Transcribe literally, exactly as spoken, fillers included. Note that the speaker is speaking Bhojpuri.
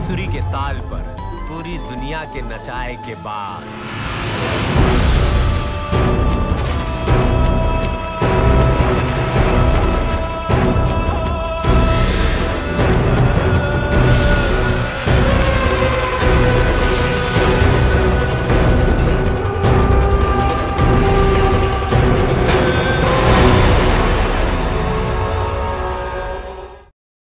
बांसुरी के ताल पर पूरी दुनिया के नचाए के बाद